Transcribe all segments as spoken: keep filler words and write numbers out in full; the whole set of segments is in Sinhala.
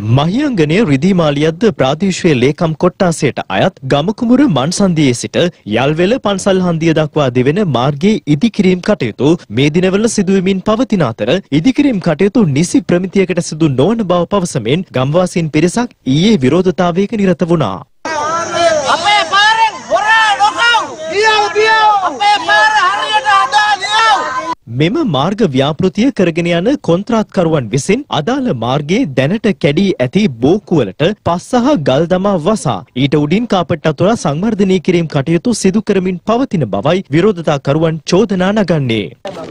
මහියංගනයේ රිදී මාලියද්ද ප්‍රාදේශීය ලේකම් කොට්ටාසයට අයත් ගමකුමුර මන්සන්දියේ සිට යල්වෙල පන්සල් හන්දිය දක්වා දෙවෙන මාර්ගයේ ඉදිකිරීම් කටයුතු මේ දිනවල සිදුවෙමින් පවතින අතර ඉදිකිරීම් කටයුතු නිසි ප්‍රමිතියකට සිදු නොවන බව පවසමින් ගම්වාසීන් පිරිසක් ඊයේ විරෝධතාවයක නිරත වුණා. අපේ පාරෙන් හොරා නොකව්! දියව දියව! අපේ පාර හරියට හදා දියව! මෙම මාර්ග ව්‍යාපෘතිය කරගෙන යන කොන්ත්‍රාත්කරුවන් විසින් අදාළ මාර්ගයේ දැනට කැඩී ඇති බෝකුවලට පස් සහ ගල් දමා වසා ඊට උඩින් කාපට් අතුරා සංවර්ධනය කිරීම කටයුතු සිදු කරමින් පවතින බවයි විරෝධතාකරුවන් චෝදනා නගන්නේ.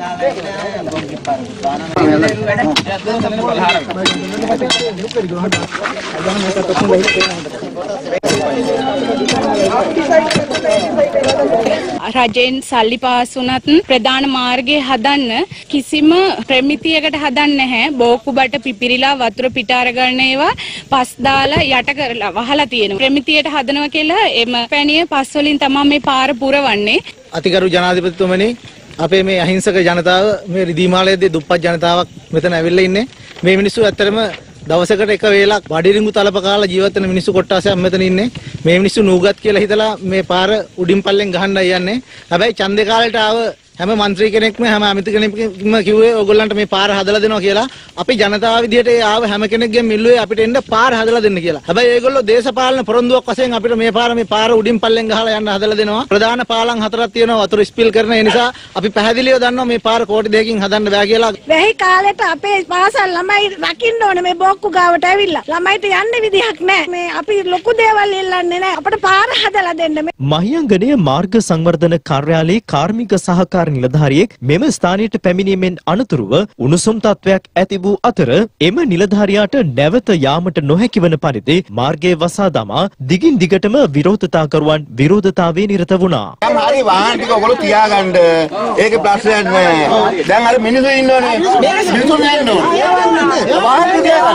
රජෙන් සල්ලි පාස් වුණත් ප්‍රධාන මාර්ගයේ හදන්න කිසිම ප්‍රමිතියකට හදන්නේ නැහැ. බෝකුබට පිපිරිලා වතුර පිට අරගන්න ඒවා පස් දාලා යට කරලා වහලා තියෙනවා. ප්‍රමිතියට හදනවා කියලා එම පැණිය පස් වලින් තමයි මේ පාර පුරවන්නේ. අතිගරු ජනාධිපතිතුමනි, අපේ මේ අහිංසක ජනතාව, මේ රිදීමාලයේදී දුප්පත් ජනතාවක් මෙතන ඇවිල්ලා ඉන්නේ. මේ මිනිස්සු ඇත්තටම දවසකට එක වේලක් වඩිරිඟු තලප කාලා ජීවත් වෙන මිනිස්සු කොට්ටාසයක් මෙතන ඉන්නේ. මේ මිනිස්සු නූගත් කියලා හිතලා මේ පාර උඩින් පල්ලෙන් ගහන්නයි යන්නේ. හැබැයි ඡන්දේ කාලේට ආව හැම മന്ത്രി කෙනෙක්ම හැම අමිති කෙනෙක්ම කිව්වේ ඕගොල්ලන්ට මේ පාර හදලා දෙනවා කියලා. අපි ජනතාව විදියට ඒ ආව හැම කෙනෙක්ගෙන් මිල්ලුවේ අපිට එන්න පාර හදලා දෙන්න කියලා. හැබැයි ඒගොල්ලෝ දේශපාලන පොරොන්දුවක් වශයෙන් අපිට මේ පාර මේ පාර උඩින් පල්ලෙන් ගහලා යන්න හදලා දෙනවා. ප්‍රධාන පාලම් හතරක් තියෙනවා වතුර ස්පිල් කරන. ඒ නිසා අපි පැහැදිලිව දන්නවා මේ පාර කෝටි දෙකකින් හදන්න බෑ කියලා. වැහි කාලෙට අපේ පාසල් ළමයි රකින්න ඕනේ මේ බොක්කු ගාවට ඇවිල්ලා. ළමයිට යන්න විදිහක් නැහැ. මේ අපි ලොකු දේවල් ඉල්ලන්නේ නැහැ. අපිට පාර හදලා දෙන්න. මහියංගනයේ මාර්ග සංවර්ධන කාර්යාලයේ කාර්මික සහකාර නිලධාරියෙක් මෙම ස්ථානයට පැමිණීමෙන් අනතුරුව උණුසුම් තත්වයක් ඇති වූ අතර එම නිලධාරියාට නැවත යාමට නොහැකි වන පරිදි මාර්ගයේ වසා දමා දිගින් දිගටම විරෝධතාකරුවන් විරෝධතාවයේ නිරත වුණා. දැන් හරි වාහන ටික ඔයගොල්ලෝ තියාගන්න. ඒකේ ප්‍රශ්නයක් නෑ. දැන් අර මිනිස්සු ඉන්නෝනේ. මිනිස්සු නෑ. වාහන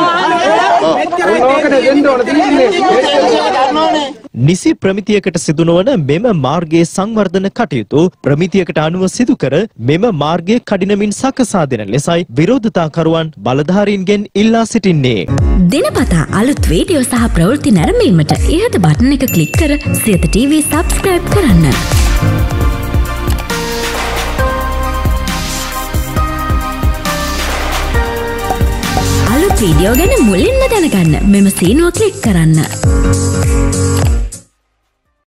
තියාගන්න. නිසි ප්‍රමිතියකට සිදු නොවන මෙම මාර්ගයේ සංවර්ධන කටයුතු ප්‍රමිතියකට අනුව සිදු කර මෙම මාර්ගයේ කඩිනමින් සකසා දෙන ලෙසයි විරෝධතාකරුවන් බලධාරීන්ගෙන් ඉල්ලා සිටින්නේ. දිනපතා අලුත් වීඩියෝ සහ ප්‍රවෘත්ති නැරඹීමට ඉහත බටන් එක ක්ලික් කර සියත ටීවී සබ්ස්ක්‍රයිබ් කරන්න. අලුත් වීඩියෝ ගැන මුලින්ම දැනගන්න මෙම සීනුව ක්ලික් කරන්න.